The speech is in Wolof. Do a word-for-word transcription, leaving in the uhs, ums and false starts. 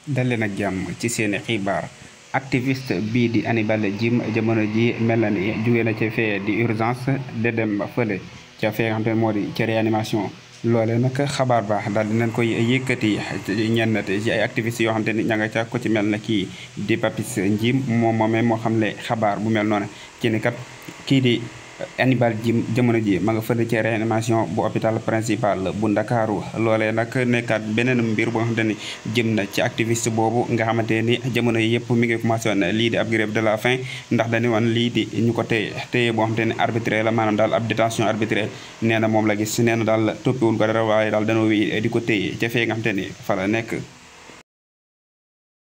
dal leen ak jàmm ci seeni xibaar. Activiste bii di Hannibal Djim jamono ji mel na ni jóge na ca fee di urgence de dem fële ca fee nga xam te moo di ca réanimation. loole nag xabaar baax daal dinañ koy yëkkati ñenn ci ay activistes yoo xam te ni ña nga ca ko ci mel na kii di Papis Djim moom moomee moo xam le xabaar bu mel noonu ci ni kat kii di Hannibal Djim jamono ji ma nga fële ci réanimation bu hôpital principal bu Ndakaaru. loolee nag nekkaat beneen mbir boo xamante ni jëm na ci activiste boobu nga xamante ni jamono yi yëpp mi ngi commencé woon lii di ab grève de la faim ndax dañu woon lii di ñu ko téye téye boo xamante ni arbitraire la maanaam daal ab détention arbitraire nee na moom la gis nee na daal toppiwul ko dara waaye daal dañoo wi di ko téye ca fee nga xamante ni fa la nekk.